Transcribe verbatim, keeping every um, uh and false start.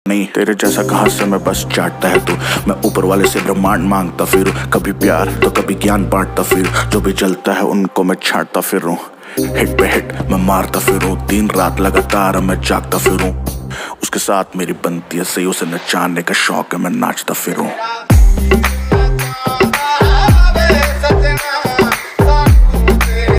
नहीं तेरे जैसा कहाँ से मैं बस चाटता है तू। मैं ऊपर वाले से ब्रह्मांड मांगता फिरूं, कभी प्यार तो कभी ज्ञान बांटता फिर। जो भी जलता है उनको मैं छाटता फिरूं, हिट पे हिट मैं मारता फिरूं। दिन रात लगातार मैं जागता फिरूं, उसके साथ मेरी बनती है सही, उसे नचाने का शौक है मैं नाचता फिरूं।